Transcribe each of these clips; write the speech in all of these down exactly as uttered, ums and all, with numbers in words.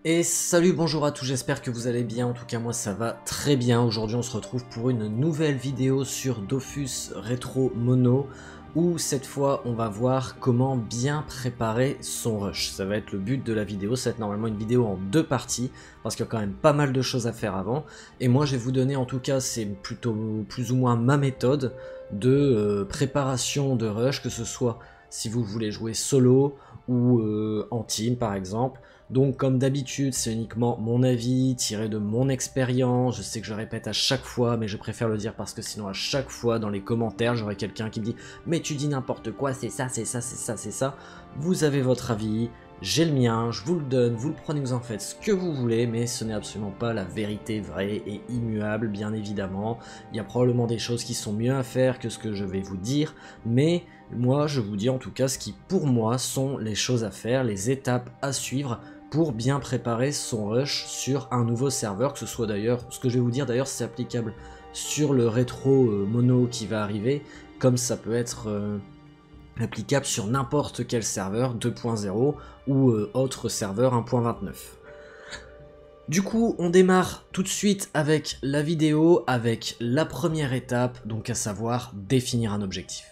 Et salut, bonjour à tous, j'espère que vous allez bien, en tout cas moi ça va très bien. Aujourd'hui on se retrouve pour une nouvelle vidéo sur Dofus Retro Mono, où cette fois on va voir comment bien préparer son rush. Ça va être le but de la vidéo, ça va être normalement une vidéo en deux parties, parce qu'il y a quand même pas mal de choses à faire avant. Et moi je vais vous donner, en tout cas c'est plutôt plus ou moins ma méthode de euh, préparation de rush, que ce soit si vous voulez jouer solo ou euh, en team par exemple. Donc comme d'habitude, c'est uniquement mon avis, tiré de mon expérience. Je sais que je répète à chaque fois, mais je préfère le dire parce que sinon à chaque fois dans les commentaires, j'aurai quelqu'un qui me dit « Mais tu dis n'importe quoi, c'est ça, c'est ça, c'est ça, c'est ça ». Vous avez votre avis, j'ai le mien, je vous le donne, vous le prenez, vous en faites ce que vous voulez, mais ce n'est absolument pas la vérité vraie et immuable, bien évidemment. Il y a probablement des choses qui sont mieux à faire que ce que je vais vous dire, mais moi je vous dis en tout cas ce qui pour moi sont les choses à faire, les étapes à suivre pour bien préparer son rush sur un nouveau serveur, que ce soit d'ailleurs, ce que je vais vous dire d'ailleurs c'est applicable sur le rétro euh, mono qui va arriver, comme ça peut être euh, applicable sur n'importe quel serveur deux point zéro ou euh, autre serveur un point vingt-neuf. Du coup, on démarre tout de suite avec la vidéo, avec la première étape, donc à savoir définir un objectif.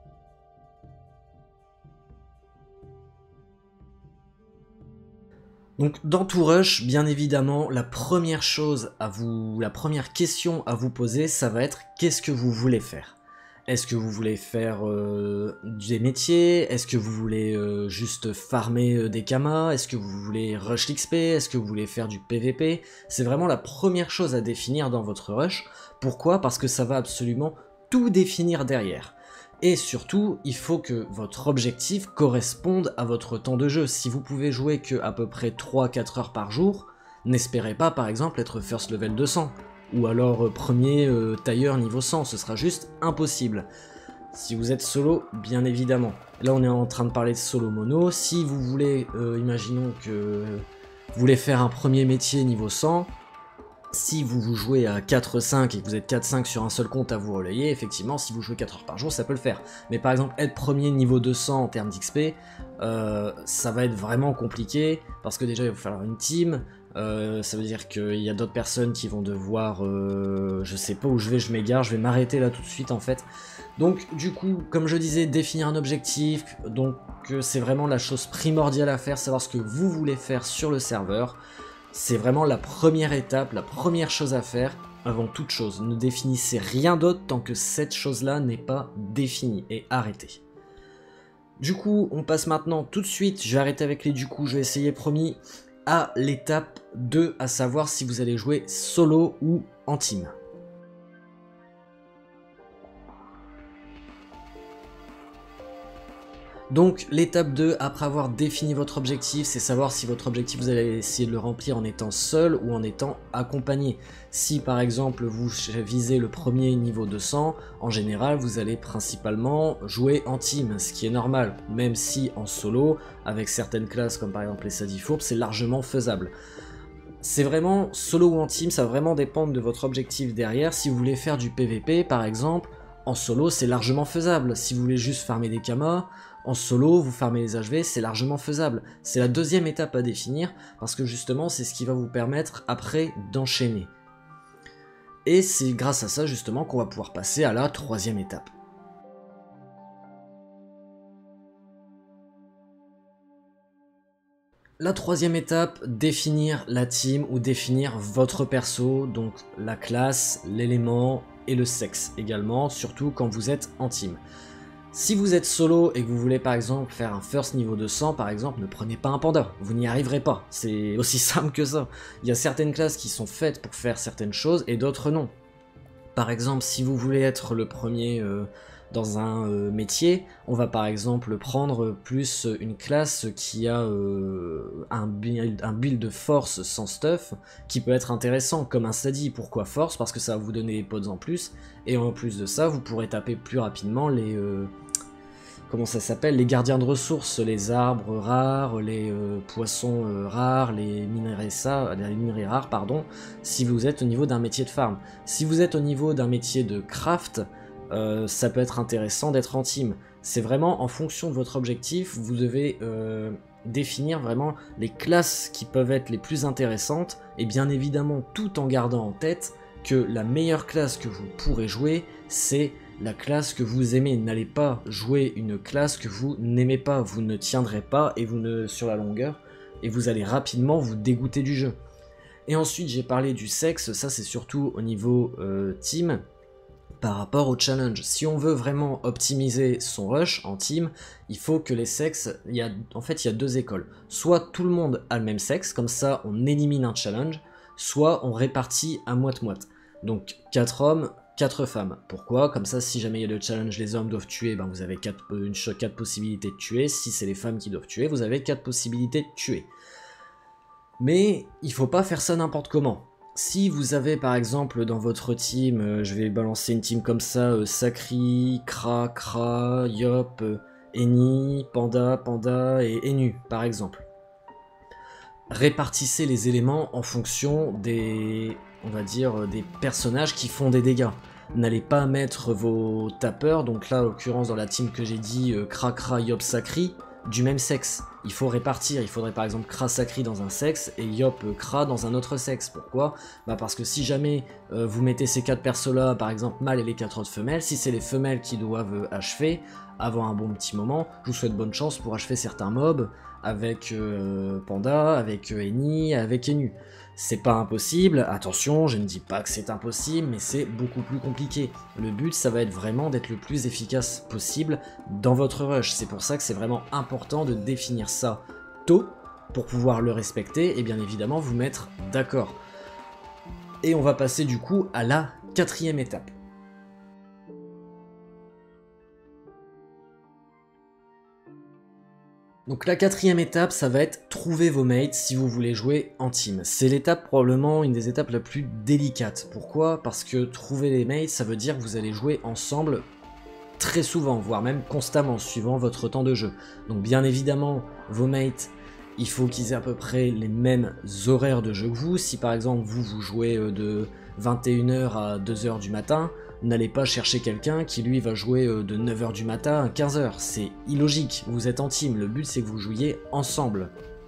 Donc dans tout rush, bien évidemment, la première chose à vous, la première question à vous poser, ça va être qu'est-ce que vous voulez faire? Est-ce que vous voulez faire euh, des métiers? Est-ce que vous voulez euh, juste farmer euh, des kamas? Est-ce que vous voulez rush l'X P? Est-ce que vous voulez faire du P V P? C'est vraiment la première chose à définir dans votre rush. Pourquoi? Parce que ça va absolument tout définir derrière. Et surtout, il faut que votre objectif corresponde à votre temps de jeu. Si vous pouvez jouer que à peu près trois à quatre heures par jour, n'espérez pas par exemple être first level deux cents, ou alors euh, premier euh, tailleur niveau cent, ce sera juste impossible. Si vous êtes solo, bien évidemment. Là on est en train de parler de solo mono, si vous voulez, euh, imaginons que vous voulez faire un premier métier niveau cent, si vous vous jouez à quatre cinq et que vous êtes quatre cinq sur un seul compte à vous relayer, effectivement, si vous jouez quatre heures par jour, ça peut le faire. Mais par exemple, être premier niveau deux cents en termes d'X P, euh, ça va être vraiment compliqué, parce que déjà, il va vous falloir une team, euh, ça veut dire qu'il y a d'autres personnes qui vont devoir... Euh, je sais pas où je vais, je m'égare, je vais m'arrêter là tout de suite, en fait. Donc, du coup, comme je disais, définir un objectif, donc euh, c'est vraiment la chose primordiale à faire, savoir ce que vous voulez faire sur le serveur. C'est vraiment la première étape, la première chose à faire avant toute chose. Ne définissez rien d'autre tant que cette chose-là n'est pas définie et arrêtée. Du coup, on passe maintenant tout de suite, je vais arrêter avec les du coup, je vais essayer promis, à l'étape deux, à savoir si vous allez jouer solo ou en team. Donc l'étape deux, après avoir défini votre objectif, c'est savoir si votre objectif vous allez essayer de le remplir en étant seul ou en étant accompagné. Si par exemple vous visez le premier niveau deux cents, en général vous allez principalement jouer en team, ce qui est normal, même si en solo, avec certaines classes comme par exemple les Sadifourbes, c'est largement faisable. C'est vraiment solo ou en team, ça va vraiment dépendre de votre objectif derrière. Si vous voulez faire du P V P par exemple, en solo c'est largement faisable. Si vous voulez juste farmer des kamas, en solo, vous farmez les H V, c'est largement faisable. C'est la deuxième étape à définir, parce que justement, c'est ce qui va vous permettre après d'enchaîner. Et c'est grâce à ça justement qu'on va pouvoir passer à la troisième étape. La troisième étape, définir la team ou définir votre perso, donc la classe, l'élément et le sexe également, surtout quand vous êtes en team. Si vous êtes solo et que vous voulez par exemple faire un first niveau deux cents par exemple, ne prenez pas un panda, vous n'y arriverez pas, c'est aussi simple que ça. Il y a certaines classes qui sont faites pour faire certaines choses et d'autres non. Par exemple, si vous voulez être le premier euh, dans un euh, métier, on va par exemple prendre plus une classe qui a euh, un, build, un build de force sans stuff, qui peut être intéressant, comme un Sadi. Pourquoi force? Parce que ça va vous donner des pods en plus, et en plus de ça, vous pourrez taper plus rapidement les... Euh, comment ça s'appelle, les gardiens de ressources, les arbres rares, les euh, poissons euh, rares, les minerais, ça, les minerais rares, pardon, si vous êtes au niveau d'un métier de farm. Si vous êtes au niveau d'un métier de craft, euh, ça peut être intéressant d'être en team. C'est vraiment en fonction de votre objectif, vous devez euh, définir vraiment les classes qui peuvent être les plus intéressantes, et bien évidemment tout en gardant en tête que la meilleure classe que vous pourrez jouer, c'est la classe que vous aimez. N'allez pas jouer une classe que vous n'aimez pas, vous ne tiendrez pas et vous ne sur la longueur, et vous allez rapidement vous dégoûter du jeu. Et ensuite j'ai parlé du sexe, ça c'est surtout au niveau euh, team, par rapport au challenge. Si on veut vraiment optimiser son rush en team, il faut que les sexes, il y a, en fait il y a deux écoles. Soit tout le monde a le même sexe, comme ça on élimine un challenge, soit on répartit à moite-moite. Donc quatre hommes, quatre femmes. Pourquoi? Comme ça, si jamais il y a le challenge, les hommes doivent tuer, ben vous avez quatre, une, quatre possibilités de tuer. Si c'est les femmes qui doivent tuer, vous avez quatre possibilités de tuer. Mais il faut pas faire ça n'importe comment. Si vous avez par exemple dans votre team, euh, je vais balancer une team comme ça, euh, Sakri, Kra, Kra, Yop, euh, Eni, Panda, Panda et Enu par exemple. Répartissez les éléments en fonction des, on va dire, des personnages qui font des dégâts. N'allez pas mettre vos tapeurs, donc là en l'occurrence dans la team que j'ai dit, euh, Kra, Kra, Yop, Sakri, du même sexe. Il faut répartir, il faudrait par exemple Kra Sakri dans un sexe et Yop Kra dans un autre sexe. Pourquoi? Bah parce que si jamais euh, vous mettez ces quatre persos là, par exemple mâles et les quatre autres femelles, si c'est les femelles qui doivent euh, achever, avant un bon petit moment, je vous souhaite bonne chance pour achever certains mobs avec euh, Panda, avec euh, Eni, avec Enu. C'est pas impossible, attention, je ne dis pas que c'est impossible, mais c'est beaucoup plus compliqué. Le but, ça va être vraiment d'être le plus efficace possible dans votre rush. C'est pour ça que c'est vraiment important de définir ça tôt, pour pouvoir le respecter, et bien évidemment vous mettre d'accord. Et on va passer du coup à la quatrième étape. Donc la quatrième étape, ça va être trouver vos mates si vous voulez jouer en team. C'est l'étape probablement une des étapes la plus délicates. Pourquoi? Parce que trouver les mates, ça veut dire que vous allez jouer ensemble très souvent, voire même constamment, suivant votre temps de jeu. Donc bien évidemment, vos mates, il faut qu'ils aient à peu près les mêmes horaires de jeu que vous. Si par exemple vous, vous jouez de vingt et une heures à deux heures du matin, n'allez pas chercher quelqu'un qui lui va jouer de neuf heures du matin à quinze heures, c'est illogique, vous êtes en team, le but c'est que vous jouiez ensemble.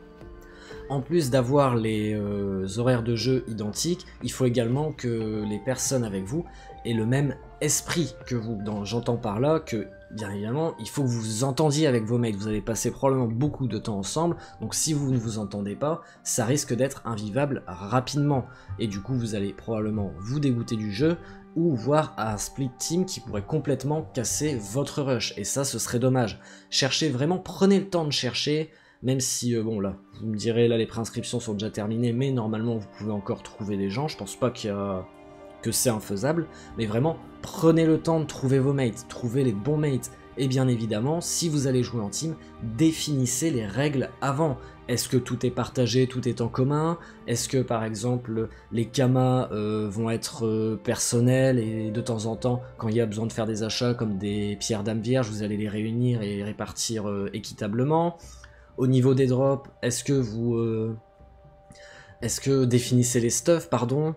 En plus d'avoir les euh, horaires de jeu identiques, il faut également que les personnes avec vous aient le même esprit que vous. J'entends par là que, bien évidemment, il faut que vous vous entendiez avec vos mates, vous allez passer probablement beaucoup de temps ensemble, donc si vous ne vous entendez pas, ça risque d'être invivable rapidement, et du coup vous allez probablement vous dégoûter du jeu, ou voir un split team qui pourrait complètement casser votre rush, et ça ce serait dommage. Cherchez vraiment, prenez le temps de chercher, même si, euh, bon là, vous me direz, là les préinscriptions sont déjà terminées, mais normalement vous pouvez encore trouver des gens, je pense pas qu'il y a... que c'est infaisable, mais vraiment, prenez le temps de trouver vos mates, trouvez les bons mates, et bien évidemment, si vous allez jouer en team, définissez les règles avant. Est-ce que tout est partagé, tout est en commun? Est-ce que par exemple les kamas euh, vont être euh, personnels et de temps en temps, quand il y a besoin de faire des achats comme des pierres d'âme vierge, vous allez les réunir et répartir euh, équitablement? Au niveau des drops, est-ce que vous... Euh, est-ce que définissez les stuffs, pardon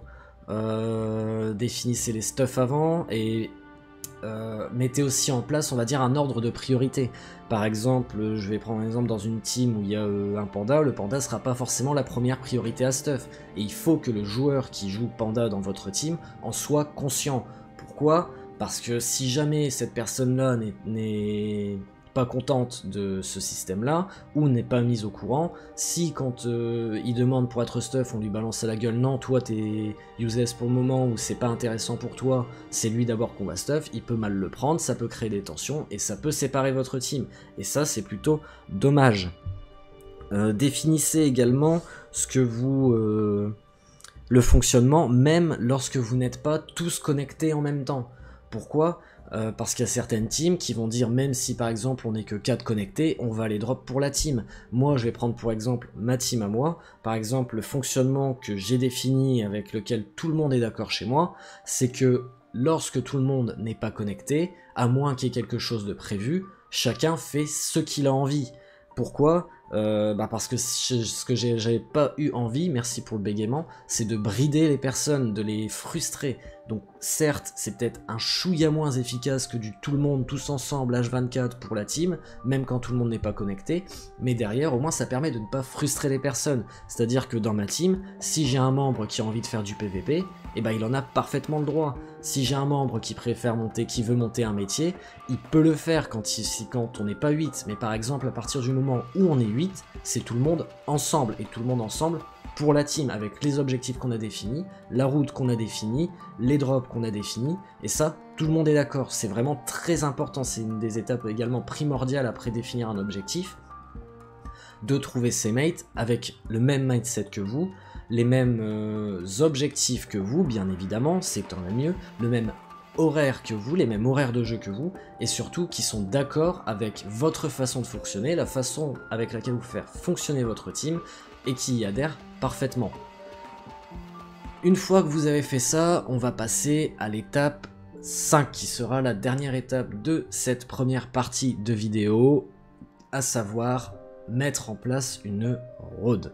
euh, définissez les stuffs avant et... Euh, mettez aussi en place, on va dire, un ordre de priorité. Par exemple, je vais prendre un exemple dans une team où il y a euh, un panda, le panda sera pas forcément la première priorité à stuff. Et il faut que le joueur qui joue panda dans votre team en soit conscient. Pourquoi? Parce que si jamais cette personne-là n'est pas contente de ce système-là, ou n'est pas mise au courant, si quand euh, il demande pour être stuff, on lui balance à la gueule, non, toi t'es useless pour le moment, ou c'est pas intéressant pour toi, c'est lui d'abord qu'on va stuff, il peut mal le prendre, ça peut créer des tensions, et ça peut séparer votre team, et ça c'est plutôt dommage. Euh, définissez également ce que vous... Euh, le fonctionnement, même lorsque vous n'êtes pas tous connectés en même temps. Pourquoi ? Euh, parce qu'il y a certaines teams qui vont dire, même si par exemple on n'est que quatre connectés, on va les drop pour la team. Moi je vais prendre pour exemple ma team à moi, par exemple le fonctionnement que j'ai défini avec lequel tout le monde est d'accord chez moi, c'est que lorsque tout le monde n'est pas connecté, à moins qu'il y ait quelque chose de prévu, chacun fait ce qu'il a envie. Pourquoi ? Euh, bah parce que ce que j'avais pas eu envie, merci pour le bégaiement, c'est de brider les personnes, de les frustrer. Donc certes, c'est peut-être un chouïa moins efficace que du tout le monde, tous ensemble, H vingt-quatre pour la team, même quand tout le monde n'est pas connecté, mais derrière, au moins, ça permet de ne pas frustrer les personnes. C'est-à-dire que dans ma team, si j'ai un membre qui a envie de faire du P V P, eh ben il en a parfaitement le droit. Si j'ai un membre qui préfère monter, qui veut monter un métier, il peut le faire quand, il, quand on n'est pas huit, mais par exemple, à partir du moment où on est huit, c'est tout le monde ensemble, et tout le monde ensemble pour la team, avec les objectifs qu'on a définis, la route qu'on a définie, les drops qu'on a définis, et ça, tout le monde est d'accord, c'est vraiment très important, c'est une des étapes également primordiales après définir un objectif, de trouver ses mates avec le même mindset que vous, les mêmes euh, objectifs que vous, bien évidemment, c'est tant mieux, le même horaire que vous, les mêmes horaires de jeu que vous, et surtout qui sont d'accord avec votre façon de fonctionner, la façon avec laquelle vous faire fonctionner votre team, et qui y adhèrent parfaitement. Une fois que vous avez fait ça, on va passer à l'étape cinq, qui sera la dernière étape de cette première partie de vidéo, à savoir mettre en place une road.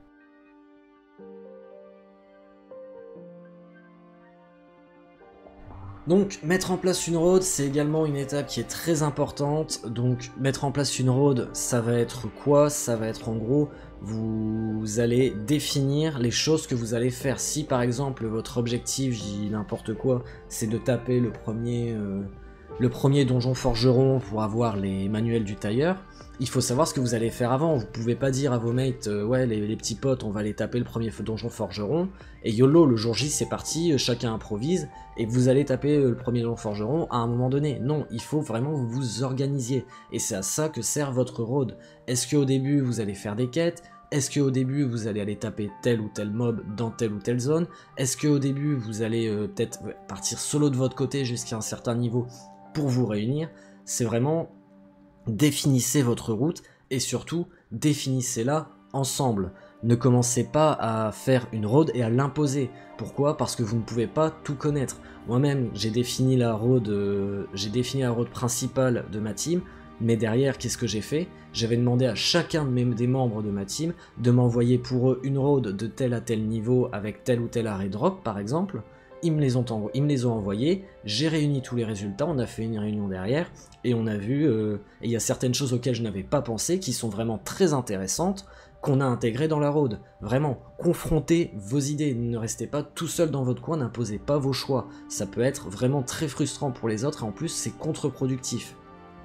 Donc mettre en place une road, c'est également une étape qui est très importante. Donc mettre en place une road, ça va être quoi? Ça va être en gros, vous allez définir les choses que vous allez faire. Si par exemple votre objectif, je dis n'importe quoi, c'est de taper le premier, euh, le premier donjon forgeron pour avoir les manuels du tailleur, il faut savoir ce que vous allez faire avant. Vous pouvez pas dire à vos mates, euh, ouais les, les petits potes, on va aller taper le premier donjon forgeron, et YOLO, le jour J c'est parti, chacun improvise, et vous allez taper le premier donjon forgeron à un moment donné. Non, il faut vraiment vous vous organisiez, et c'est à ça que sert votre road. Est-ce qu'au début vous allez faire des quêtes? Est-ce qu'au début vous allez aller taper tel ou tel mob dans telle ou telle zone? Est-ce qu'au début vous allez euh, peut-être partir solo de votre côté jusqu'à un certain niveau pour vous réunir? C'est vraiment... définissez votre route et surtout définissez-la ensemble. Ne commencez pas à faire une road et à l'imposer. Pourquoi? Parce que vous ne pouvez pas tout connaître. Moi-même, j'ai défini la road, euh, j'ai défini la road principale de ma team, mais derrière, qu'est-ce que j'ai fait? J'avais demandé à chacun de mes, des membres de ma team de m'envoyer pour eux une road de tel à tel niveau avec tel ou tel arrêt drop, par exemple. Ils me, les ont ils me les ont envoyés, j'ai réuni tous les résultats, on a fait une réunion derrière, et on a vu, euh, et il y a certaines choses auxquelles je n'avais pas pensé, qui sont vraiment très intéressantes, qu'on a intégrées dans la road. Vraiment, confrontez vos idées, ne restez pas tout seul dans votre coin, n'imposez pas vos choix. Ça peut être vraiment très frustrant pour les autres, et en plus c'est contre-productif.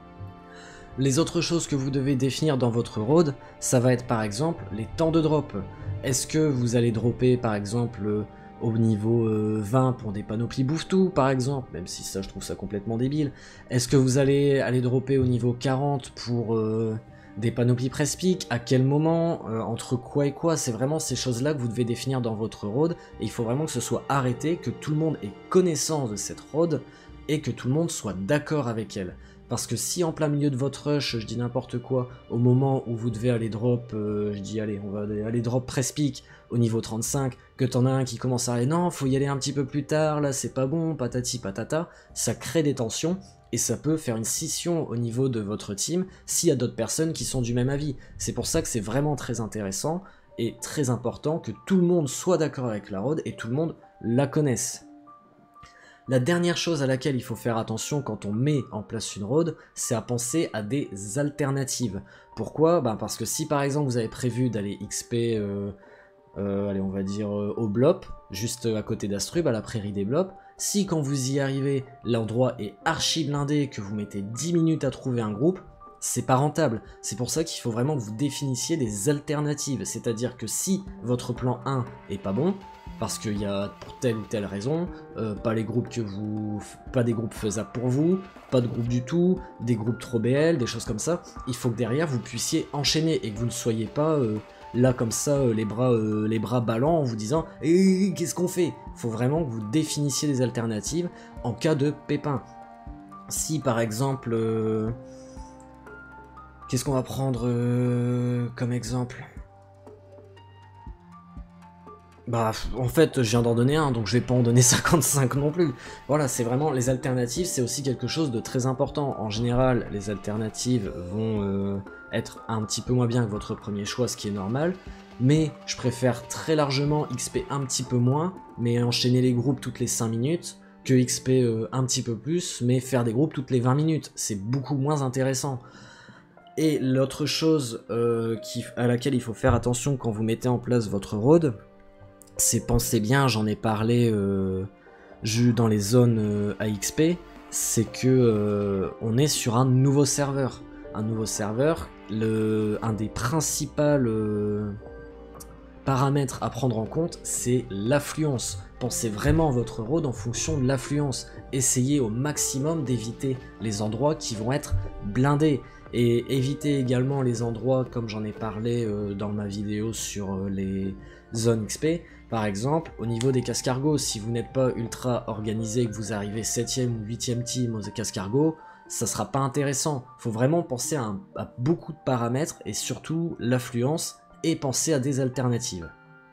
Les autres choses que vous devez définir dans votre road, ça va être par exemple les temps de drop. Est-ce que vous allez dropper par exemple... au niveau euh, vingt pour des panoplies bouffe-tout par exemple, même si ça je trouve ça complètement débile. Est-ce que vous allez aller dropper au niveau quarante pour euh, des panoplies press-pick? À quel moment? euh, Entre quoi et quoi? C'est vraiment ces choses-là que vous devez définir dans votre road, et il faut vraiment que ce soit arrêté, que tout le monde ait connaissance de cette road, et que tout le monde soit d'accord avec elle. Parce que si en plein milieu de votre rush, je dis n'importe quoi, au moment où vous devez aller drop, euh, je dis allez, on va aller drop press-pick au niveau trente-cinq, que t'en as un qui commence à aller non, faut y aller un petit peu plus tard, là c'est pas bon, patati patata, ça crée des tensions, et ça peut faire une scission au niveau de votre team s'il y a d'autres personnes qui sont du même avis. C'est pour ça que c'est vraiment très intéressant et très important que tout le monde soit d'accord avec la road et tout le monde la connaisse. La dernière chose à laquelle il faut faire attention quand on met en place une road, c'est à penser à des alternatives. Pourquoi? Ben parce que si par exemple vous avez prévu d'aller X P, euh, euh, allez on va dire euh, au Blop, juste à côté d'Astrub, à la prairie des Blops, si quand vous y arrivez, l'endroit est archi blindé, que vous mettez dix minutes à trouver un groupe, c'est pas rentable. C'est pour ça qu'il faut vraiment que vous définissiez des alternatives, c'est-à-dire que si votre plan un est pas bon, parce qu'il y a pour telle ou telle raison, euh, pas les groupes que vous, pas des groupes faisables pour vous, pas de groupe du tout, des groupes trop B L, des choses comme ça, il faut que derrière vous puissiez enchaîner et que vous ne soyez pas euh, là comme ça, euh, les bras, euh, les bras ballants en vous disant eh, qu'est-ce qu'on fait? Il faut vraiment que vous définissiez des alternatives en cas de pépin. Si par exemple, euh, qu'est-ce qu'on va prendre euh, comme exemple? Bah, en fait, je viens d'en donner un, donc je vais pas en donner cinquante-cinq non plus. Voilà, c'est vraiment, les alternatives, c'est aussi quelque chose de très important. En général, les alternatives vont euh, être un petit peu moins bien que votre premier choix, ce qui est normal, mais je préfère très largement X P un petit peu moins, mais enchaîner les groupes toutes les cinq minutes, que X P euh, un petit peu plus, mais faire des groupes toutes les vingt minutes. C'est beaucoup moins intéressant. Et l'autre chose euh, qui, à laquelle il faut faire attention quand vous mettez en place votre road, c'est penser bien, j'en ai parlé euh, dans les zones euh, A X P, c'est que euh, on est sur un nouveau serveur. Un nouveau serveur, le, un des principaux euh, paramètres à prendre en compte, c'est l'affluence. Pensez vraiment votre road en fonction de l'affluence. Essayez au maximum d'éviter les endroits qui vont être blindés. Et évitez également les endroits, comme j'en ai parlé euh, dans ma vidéo sur euh, les zones X P. Par exemple, au niveau des cascargots, si vous n'êtes pas ultra organisé et que vous arrivez septième ou huitième team aux cascargots, ça sera pas intéressant. Il faut vraiment penser à, un, à beaucoup de paramètres et surtout l'affluence et penser à des alternatives.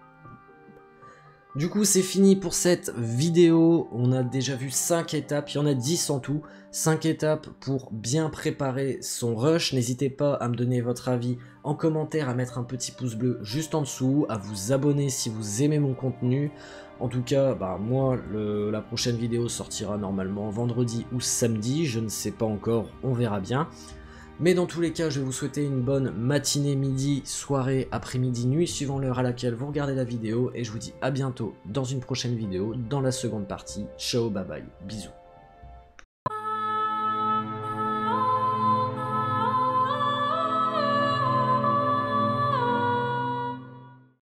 Du coup, c'est fini pour cette vidéo. On a déjà vu cinq étapes, il y en a dix en tout. cinq étapes pour bien préparer son rush. N'hésitez pas à me donner votre avis en commentaire, à mettre un petit pouce bleu juste en dessous, à vous abonner si vous aimez mon contenu. En tout cas, bah, moi, le, la prochaine vidéo sortira normalement vendredi ou samedi. Je ne sais pas encore, on verra bien. Mais dans tous les cas, je vais vous souhaiter une bonne matinée, midi, soirée, après-midi, nuit, suivant l'heure à laquelle vous regardez la vidéo. Et je vous dis à bientôt dans une prochaine vidéo, dans la seconde partie. Ciao, bye bye, bisous.